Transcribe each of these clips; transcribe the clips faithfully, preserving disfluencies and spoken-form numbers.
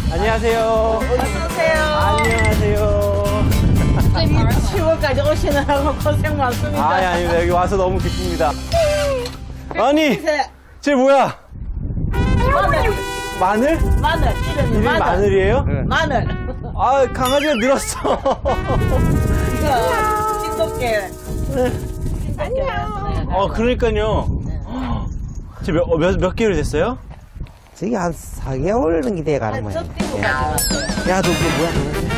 안녕하세요. 어서오세요. 안녕하세요. 시월까지 오시느라고 고생 많습니다. 아니, 아닙니다. 여기 와서 너무 기쁩니다. 아니, 쟤 뭐야? 마늘. 마늘? 마늘. 이름이, 이름이 마늘. 마늘이에요? 네. 마늘. 아, 강아지가 늘었어. 이거 싱겁게. 안녕. 어, 그러니까요. 쟤 몇, 몇, 몇 개월 됐어요? 저기 한 사 개월 넘게 돼가는 거야. 야, 너 그거 뭐야?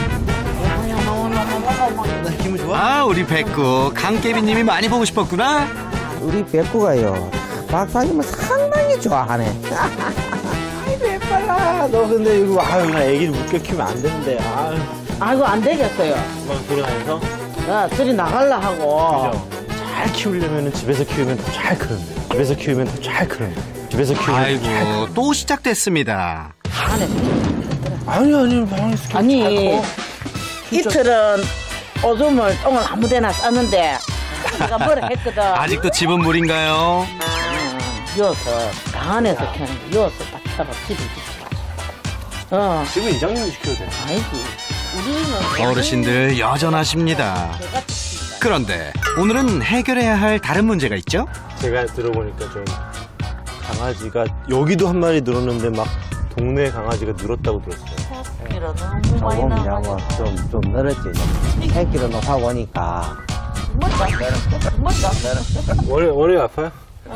나 기분 좋아? 아, 우리 백구 강깨비님이 많이 보고 싶었구나. 우리 백구가요. 박사님을 상당히 좋아하네. 아이고, 예뻐라. 너 근데 이거, 아유, 나 애기를 묶여 키우면 안 되는데. 아유. 아이고, 안 되겠어요. 막 돌아다녀서? 야, 둘이 나갈라 하고. 그죠? 잘 키우려면 집에서 키우면 더 잘 크는데. 집에서 키우면 더 잘 크는데. 집에서 키우면 아이고, 더 잘 크는데. 또 시작됐습니다. 안에. 아니, 아니, 방에서 아니, 이틀은 오줌을 똥을 아무 데나 쌌는데, 내가 뭐라 했거든. 아직도 집은 물인가요? 이어서, 강 안에서 그냥 이어서 딱 따라 집을 짓고. 어, 집은 이장님이 시켜도 돼. 아니지. 우리는. 어르신들 여전하십니다. 내가 짓습니다. 그런데 오늘은 해결해야 할 다른 문제가 있죠? 제가 들어보니까 좀 강아지가 여기도 한 마리 늘었는데 막 동네 강아지가 늘었다고 들었어요. 새끼로 너무 많이 조금 나가지고. 이제 좀, 좀 늘었지. 새끼로 녹하고 오니까. 뭐다 뭐다 월요, 월요 아파요?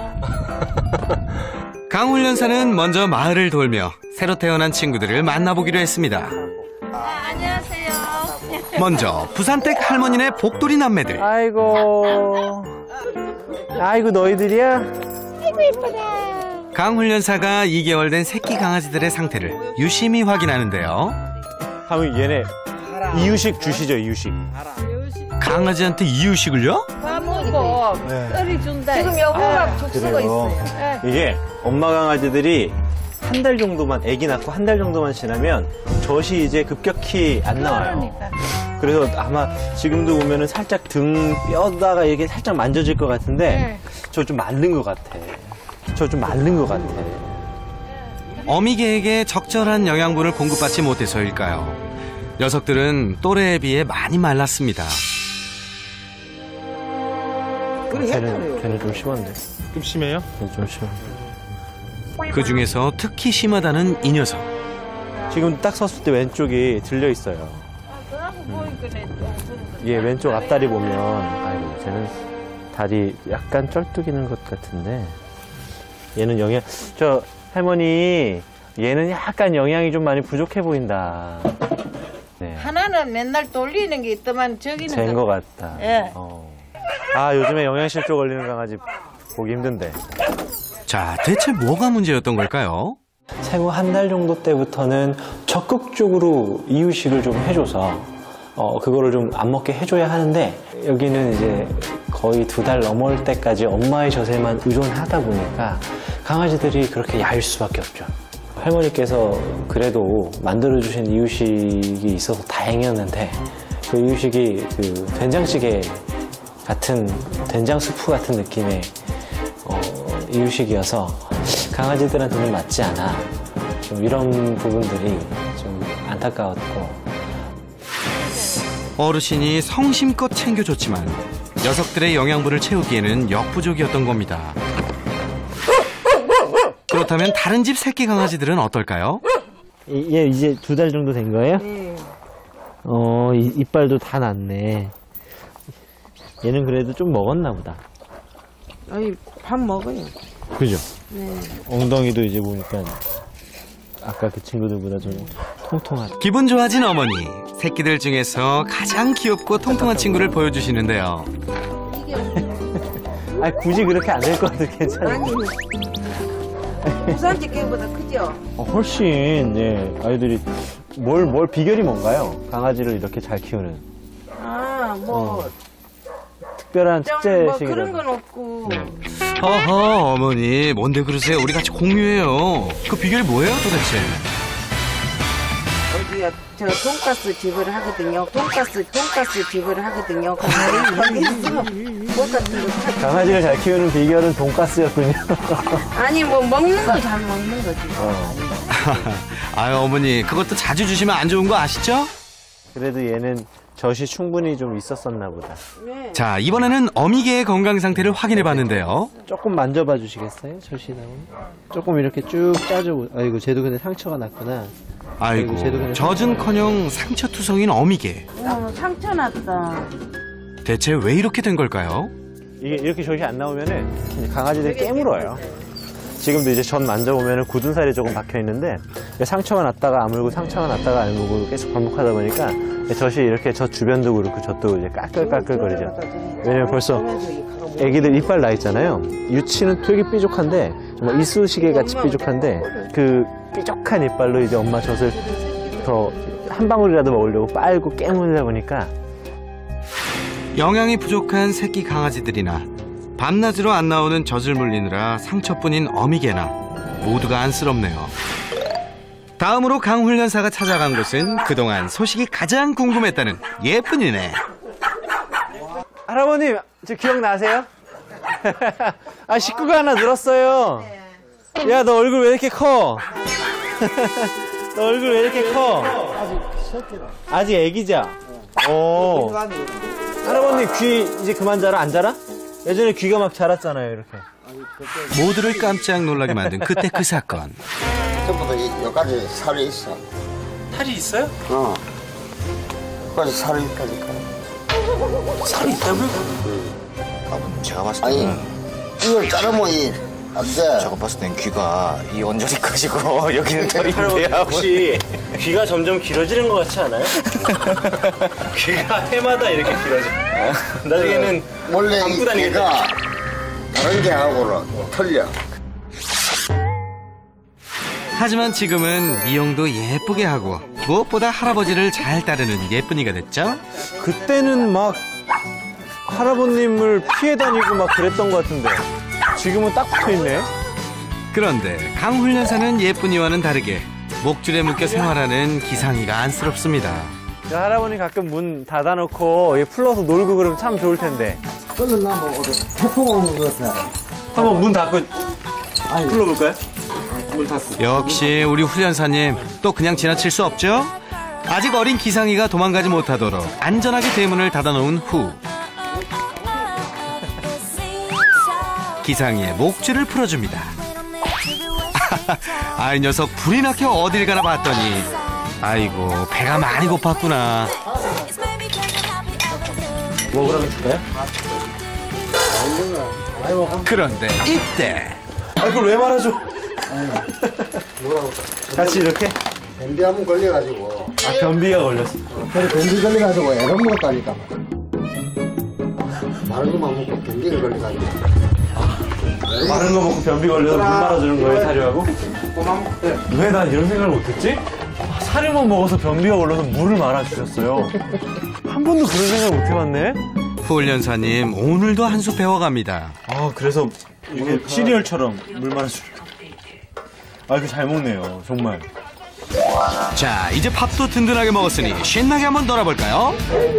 강훈련사는 먼저 마을을 돌며 새로 태어난 친구들을 만나보기로 했습니다. 안녕하세요. 먼저 부산댁 할머니네 복돌이 남매들. 아이고. 아이고, 너희들이야? 강훈련사가 이 개월 된 새끼 강아지들의 상태를 유심히 확인하는데요. 하면 얘네 이유식 주시죠, 이유식. 강아지한테 이유식을요? 밥 먹고 떨이 준다. 지금 여기가 족수가 있어요. 이게 엄마 강아지들이 한 달 정도만, 아기 낳고 한 달 정도만 지나면 젖이 이제 급격히 안 나와요. 그래서 아마 지금도 보면은 살짝 등 뼈다가 이렇게 살짝 만져질 것 같은데 저 좀 마른 것 같아. 저 좀 마른 것 같아. 어미개에게 적절한 영양분을 공급받지 못해서일까요? 녀석들은 또래에 비해 많이 말랐습니다. 걔는, 걔는 좀 심한데. 좀 심해요? 좀 심한데. 그 중에서 특히 심하다는 이 녀석. 지금 딱 섰을 때 왼쪽이 들려 있어요. 이게 왼쪽 앞다리 보면, 아이고, 쟤는 다리 약간 쩔뚝이는 것 같은데, 얘는 영양, 저, 할머니, 얘는 약간 영양이 좀 많이 부족해 보인다. 네. 하나는 맨날 돌리는 게 있더만 저기는 된 것 같다. 예. 어. 아, 요즘에 영양실조 걸리는 강아지 보기 힘든데. 자, 대체 뭐가 문제였던 걸까요? 생후 한 달 정도 때부터는 적극적으로 이유식을 좀 해줘서 어, 그거를 좀 안 먹게 해줘야 하는데 여기는 이제 거의 두 달 넘을 때까지 엄마의 젖에만 의존하다 보니까 강아지들이 그렇게 야일 수밖에 없죠. 할머니께서 그래도 만들어주신 이유식이 있어서 다행이었는데 그 이유식이 그 된장찌개 같은 된장 수프 같은 느낌의 어, 이유식이어서 강아지들한테는 맞지 않아. 좀 이런 부분들이 좀 안타까웠고. 어르신이 성심껏 챙겨줬지만 녀석들의 영양분을 채우기에는 역부족이었던 겁니다. 그렇다면 다른 집 새끼 강아지들은 어떨까요? 얘 이제 두 달 정도 된 거예요? 네. 어, 이, 이빨도 다 났네. 얘는 그래도 좀 먹었나 보다. 아니 밥 먹어요. 그죠? 네. 엉덩이도 이제 보니까 아까 그 친구들보다 좀 통통하다. 기분 좋아진 어머니. 새끼들 중에서 가장 귀엽고 통통한 친구를 보여주시는데요. 아, 굳이 그렇게 안 될 것 같아도 괜찮아요. 부산 집게보다 크죠? 어, 훨씬, 예, 아이들이, 뭘, 뭘 비결이 뭔가요? 강아지를 이렇게 잘 키우는. 아, 뭐, 특별한 좀 특제식이라도. 뭐 그런 건 없고. 어허, 어머니. 뭔데 그러세요? 우리 같이 공유해요. 그 비결이 뭐예요, 도대체? 어디야, 저 돈가스 집을 하거든요. 돈가스, 돈가스 집을 하거든요. 거기서 뭐 같은 거. 강아지를 잘 키우는 비결은 돈가스였군요. 아니, 뭐 먹는 거 잘 먹는 거지. 어. 아유, 어머니, 그것도 자주 주시면 안 좋은 거 아시죠? 그래도 얘는 젖이 충분히 좀 있었었나 보다. 자, 이번에는 어미개의 건강 상태를 확인해 봤는데요. 조금 만져봐 주시겠어요? 젖이 나오면? 조금 이렇게 쭉 짜줘. 아이고, 쟤도 근데 상처가 났구나. 아이고, 젖은커녕 상처투성인 어미개. 어, 상처 났다. 대체 왜 이렇게 된 걸까요? 이게 이렇게 젖이 안 나오면은 강아지들이 깨물어요. 지금도 이제 젖 만져보면은 굳은 살이 조금 박혀 있는데 상처가 났다가 아물고 상처가 났다가 아물고 계속 반복하다 보니까 젖이 이렇게 젖 주변도 그렇고 젖도 이제 까끌까끌거리죠. 왜냐면 벌써 애기들 이빨 나 있잖아요. 유치는 되게 삐죽한데 정말 이쑤시개 같이 삐죽한데 그 삐죽한 이빨로 이제 엄마 젖을 더 한 방울이라도 먹으려고 빨고 깨물다 보니까 영양이 부족한 새끼 강아지들이나 밤낮으로 안 나오는 젖을 물리느라 상처뿐인 어미개나 모두가 안쓰럽네요. 다음으로 강훈련사가 찾아간 곳은 그동안 소식이 가장 궁금했다는 예쁜이네. 할아버님, 저 기억나세요? 아, 식구가 하나 늘었어요. 야, 너 얼굴 왜 이렇게 커? 너 얼굴 왜 이렇게 커? 아직 애기자? 오. 할아버님 귀 이제 그만 자라? 안 자라? 예전에 귀가 막 자랐잖아요, 이렇게. 모두를 깜짝 놀라게 만든 그때 그 사건. 전부 다 여기까지 살이 있어. 살이 있어요? 어. 여기까지 살이 있다니까. 살이 있다고요? 아, 제가 봤을 아니, 때는 이걸 자르면 이, 안 돼. 제가 봤을 땐 귀가 이 언저리 커지고 여기는 털인데 혹시 귀가 점점 길어지는 것 같지 않아요? 귀가 해마다 이렇게 길어져. 나중에는 원래 이 감고 다니겠다. 개가 다른 개하고는 틀려. 하지만 지금은 미용도 예쁘게 하고 무엇보다 할아버지를 잘 따르는 예쁜이가 됐죠. 그때는 막 할아버님을 피해 다니고 막 그랬던 것 같은데 지금은 딱 붙어있네. 그런데 강훈련사는 예쁜이와는 다르게 목줄에 묶여 생활하는 기상이가 안쓰럽습니다. 할아버님 가끔 문 닫아놓고 여기 풀러서 놀고 그러면 참 좋을 텐데. 그건 나뭐 태풍 오는 것 같아. 한번 문 닫고 불러볼까요? 역시 우리 훈련사님 또 그냥 지나칠 수 없죠? 아직 어린 기상이가 도망가지 못하도록 안전하게 대문을 닫아놓은 후 기상이의 목줄을 풀어줍니다. 아, 이 녀석 불이 나켜 어딜 가나 봤더니 아이고 배가 많이 고팠구나. 먹으라면 줄까요? 그런데 이때 아, 그걸 왜 말아줘? 같이 이렇게? 변비 한번 걸려가지고. 아, 변비가 걸렸어. 그래, 변비 걸려가지고 애를 먹었다니까. 마른 것만 먹고 변비가 걸려가지고. 마른 거 먹고 변비 걸려서 물 말아주는 거예요, 사료하고? 왜 난 이런 생각을 못했지? 아, 사료만 먹어서 변비가 걸려서 물을 말아주셨어요. 한 번도 그런 생각을 못 해봤네? 훈련사님 오늘도 한 수 배워갑니다. 아, 그래서 이게 시리얼처럼 물 말아주는 거. 아, 이거 잘 먹네요, 정말. 자, 이제 밥도 든든하게 먹었으니 신나게 한번 놀아볼까요?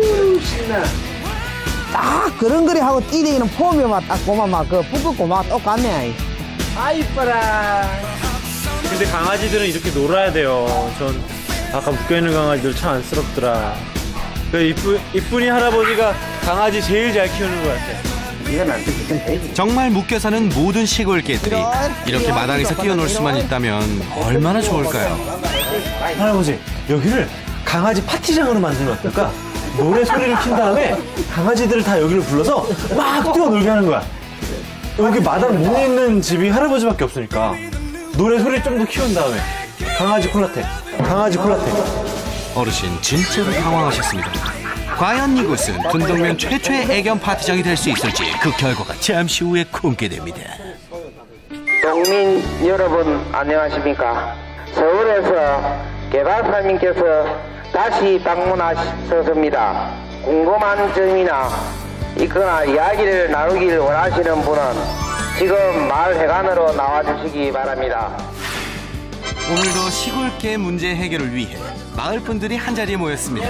딱 그런 거리 하고 뛰리는 폼이 막딱 고마 막그 붓고 막 똑같네. 아, 이뻐라. 근데 강아지들은 이렇게 놀아야 돼요. 전 아까 묶여있는 강아지들 참 안쓰럽더라. 그 이쁘, 이쁜이 할아버지가 강아지 제일 잘 키우는 것 같아. 정말 묶여 사는 모든 시골 개들이 이렇게 마당에서 뛰어놀 수만 있다면 얼마나 좋을까요? 할아버지, 여기를 강아지 파티장으로 만들면 어떨까? 노래 소리를 킨 다음에 강아지들을 다 여기를 불러서 막 뛰어놀게 하는 거야. 여기 마당 문 있는 집이 할아버지밖에 없으니까 노래 소리 좀 더 키운 다음에 강아지 콜라텍, 강아지 콜라텍. 어르신 진짜로 당황하셨습니다. 과연 이곳은 분동면 최초의 애견 파티장이 될 수 있을지 그 결과가 잠시 후에 공개됩니다. 농민 여러분 안녕하십니까? 서울에서 개발사님께서 다시 방문하셨습니다. 궁금한 점이나 있거나 이야기를 나누길 원하시는 분은 지금 마을 회관으로 나와주시기 바랍니다. 오늘도 시골개 문제 해결을 위해 마을 분들이 한자리에 모였습니다.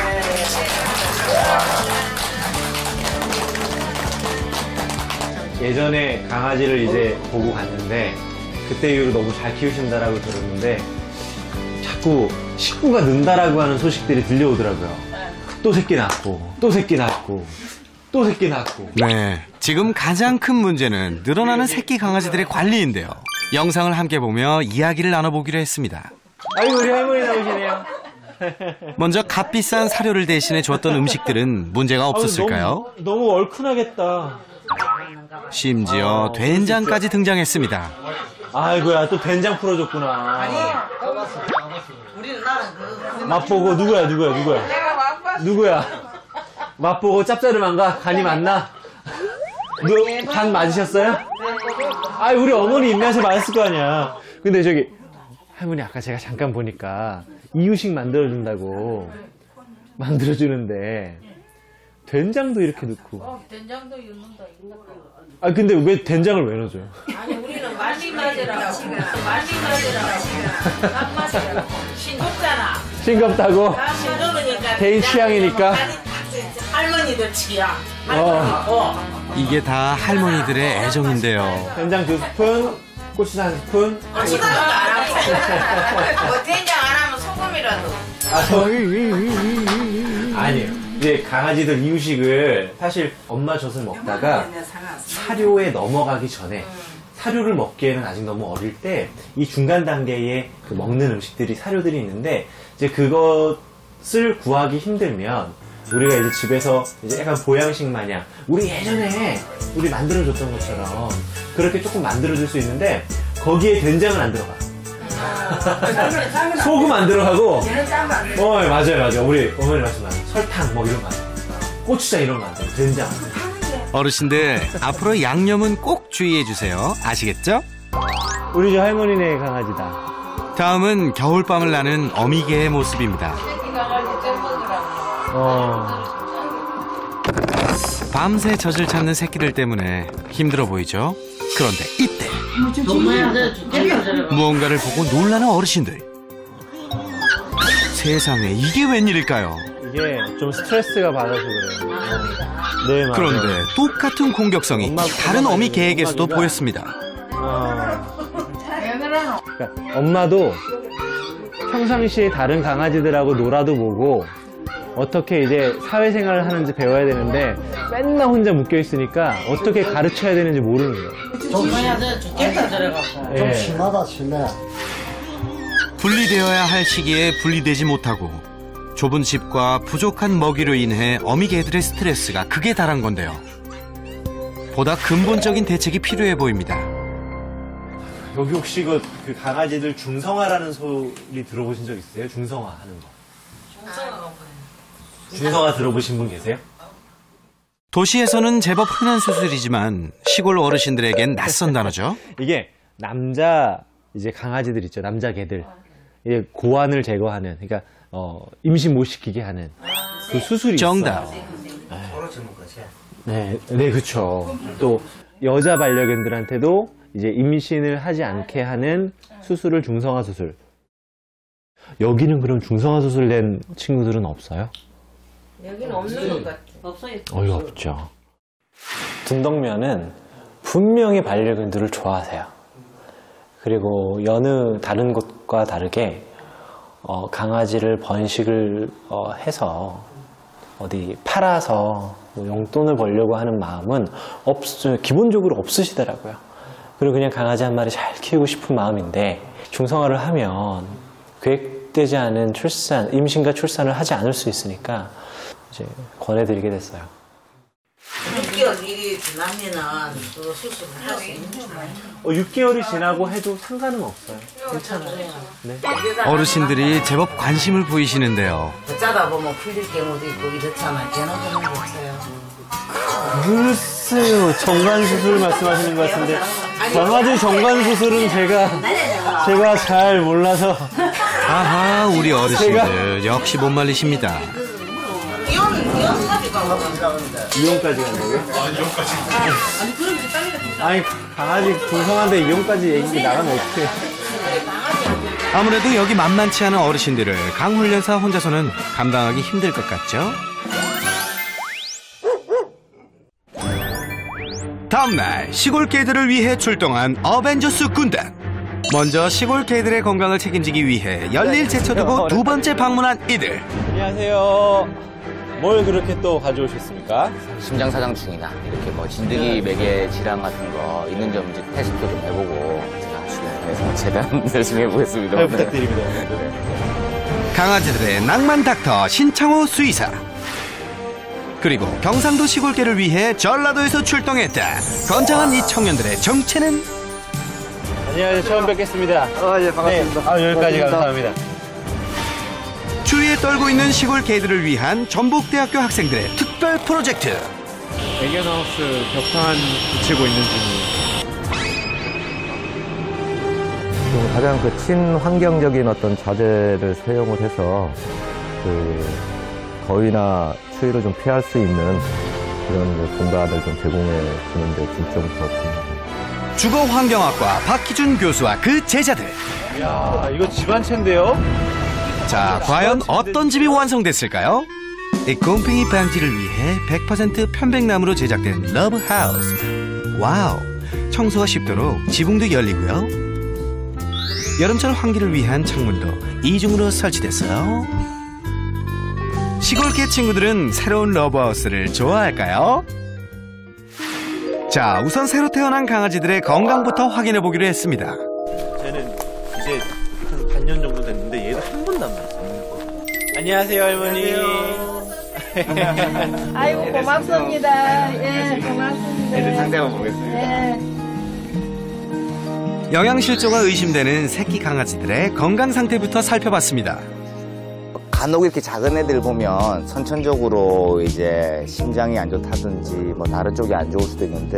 예전에 강아지를 이제 보고 갔는데 그때 이후로 너무 잘 키우신다라고 들었는데 자꾸 식구가 는다라고 하는 소식들이 들려오더라고요. 또 새끼 낳고, 또 새끼 낳고, 또 새끼 낳고. 네, 지금 가장 큰 문제는 늘어나는 새끼 강아지들의 관리인데요. 영상을 함께 보며 이야기를 나눠보기로 했습니다. 아이고, 우리 할머니 나오시네요. 먼저 값비싼 사료를 대신해 줬던 음식들은 문제가 없었을까요? 아유, 너무, 너무 얼큰하겠다. 심지어 된장까지 등장했습니다. 아이고야, 또 된장 풀어줬구나. 맛보고 누구야, 누구야, 누구야? 누구야? 맛보고 짭짤한가? 간이 맞나? 너 간 맞으셨어요? 아, 우리 어머니 입맛에 맞았을 거 아니야. 근데 저기 할머니 아까 제가 잠깐 보니까 이유식 만들어준다고 만들어주는데 된장도 이렇게 넣고. 된장도 넣는다. 아 근데 왜 된장을 왜 넣어줘요? 아니 우리는 말리 맞으라 지금 말리 맞으라 지금 딱 맞으라 싱겁잖아. 싱겁다고? 싱거우니까 개인 취향이니까. 할머니들 취향. 어. 어. 이게 다 할머니들의 애정인데요. 된장 두 스푼, 고추장 한 스푼. 고추장도 안 하고 뭐 된장 안 하면 소금이라도. 아, 저... 아니에요. 이제 강아지들 이유식을 사실 엄마 젖을 먹다가 사료에 넘어가기 전에 사료를 먹기에는 아직 너무 어릴 때 이 중간 단계에 그 먹는 음식들이 사료들이 있는데 이제 그것을 구하기 힘들면 우리가 이제 집에서 이제 약간 보양식 마냥 우리 예전에 우리 만들어줬던 것처럼 그렇게 조금 만들어줄 수 있는데 거기에 된장은 안 들어가. 소금 안 들어가고. 어, 맞아요, 맞아요. 우리 어머니 말씀하신 설탕 뭐 이런 거 안 돼요. 고추장 이런 거 안 돼요. 된장 안 돼요. 어르신들 앞으로 양념은 꼭 주의해 주세요. 아시겠죠? 우리 저 할머니네 강아지다. 다음은 겨울밤을 나는 어미개의 모습입니다. 어. 밤새 젖을 찾는 새끼들 때문에 힘들어 보이죠? 그런데 이때 무언가를 보고 놀라는 어르신들. 세상에 이게 웬일일까요? 이게 좀 스트레스가 받아서 그래요. 네, 맞아요. 그런데 똑같은 공격성이 엄마, 다른 엄마 어미 개에게서도 엄마가 보였습니다. 어. 그러니까 엄마도 평상시에 다른 강아지들하고 놀아도 보고 어떻게 이제 사회생활을 하는지 배워야 되는데 맨날 혼자 묶여있으니까 어떻게 가르쳐야 되는지 모르는 거예요. 좀, 예. 좀 심하다, 심해. 분리되어야 할 시기에 분리되지 못하고 좁은 집과 부족한 먹이로 인해 어미개들의 스트레스가 극에 달한 건데요. 보다 근본적인 대책이 필요해 보입니다. 여기 혹시 그, 그 강아지들 중성화라는 소리 들어보신 적 있어요? 중성화 하는 거. 중성화가 뭐예요? 중성화 들어보신 분 계세요? 도시에서는 제법 흔한 수술이지만 시골 어르신들에겐 낯선 단어죠. 이게 남자 이제 강아지들 있죠. 남자 개들. 이게 고환을 제거하는, 그러니까 어, 임신 못 시키게 하는 그 수술이 정답. 있어요. 네, 네, 그렇죠. 또 여자 반려견들한테도 이제 임신을 하지 않게 하는 수술을 중성화 수술. 여기는 그럼 중성화 수술 된 친구들은 없어요? 여기는 없는 것 같아. 없어요. 어이 없죠. 둔덕면은 분명히 반려견들을 좋아하세요. 그리고 여느 다른 곳과 다르게 어, 강아지를 번식을 어, 해서 어디 팔아서 뭐 용돈을 벌려고 하는 마음은 없, 기본적으로 없으시더라고요. 그리고 그냥 강아지 한 마리 잘 키우고 싶은 마음인데 중성화를 하면 계획되지 않은 출산, 임신과 출산을 하지 않을 수 있으니까 이제 권해드리게 됐어요. 육 개월 일이 지나면은 그 수술을 할 수 있는 거예요. 어, 육 개월이 지나고 해도 상관은 없어요. 괜찮아요. 네. 어르신들이 제법 관심을 보이시는데요. 어쩌다 보면 풀릴 경우도 있고 이렇잖아요. 걔는 그런 게 없어요. 글쎄요, 정관수술 말씀하시는 것 같은데 강아지 정관수술은 제가 제가 잘 몰라서. 아하, 우리 어르신들 역시 못 말리십니다. 이혼, 이혼까지 가고. 이혼까지 간다고요? 아, 이혼까지. 아니, 강아지 중성한데 이혼까지 얘기 나가면 어떡해. 아무래도 여기 만만치 않은 어르신들을 강훈련사 혼자서는 감당하기 힘들 것 같죠? 다음날 시골 개들을 위해 출동한 어벤져스 군단. 먼저 시골 개들의 건강을 책임지기 위해 열일 제쳐두고 두 번째 방문한 이들. 안녕하세요. 뭘 그렇게 또 가져오셨습니까? 심장 사장 중이나 이렇게 뭐 진드기 매개 질환 같은 거 있는지 없는지 테스트도 좀 해보고 제가 주변에서 최대한 열심히 해보겠습니다. 잘 부탁드립니다. 강아지들의 낭만 닥터 신창호 수의사. 그리고 경상도 시골개를 위해 전라도에서 출동했다. 건장한 이 청년들의 정체는? 안녕하세요. 처음 뵙겠습니다. 아, 예, 반갑습니다. 네. 아, 여기까지 반갑습니다. 감사합니다. 추위에 떨고 있는 시골 개들을 위한 전북대학교 학생들의 특별 프로젝트. 애견하우스 벽판 붙이고 있는 중이에요. 지금 가장 그 친환경적인 어떤 자재를 사용을 해서 그 더위나 추위를 좀 피할 수 있는 그런 공간을 좀 제공해 주는 데 중점을 두었습니다. 주거환경학과 박희준 교수와 그 제자들. 이야, 이거 집안채인데요? 자, 과연 어떤 집이 완성됐을까요? 이 곰팡이 방지를 위해 백 퍼센트 편백나무로 제작된 러브하우스. 와우, 청소가 쉽도록 지붕도 열리고요. 여름철 환기를 위한 창문도 이중으로 설치됐어요. 시골개 친구들은 새로운 러브하우스를 좋아할까요? 자, 우선 새로 태어난 강아지들의 건강부터 확인해 보기로 했습니다. 쟤는 이제 한 반년 정도 됐는데 얘도 한 번도 안 났어요. 안녕하세요, 할머니. 아이고 고맙습니다. 예, 고맙습니다. 애들 상태 한번 보겠습니다. 예. 영양실조가 의심되는 새끼 강아지들의 건강 상태부터 살펴봤습니다. 간혹 이렇게 작은 애들 보면 선천적으로 이제 심장이 안 좋다든지 뭐 다른 쪽이 안 좋을 수도 있는데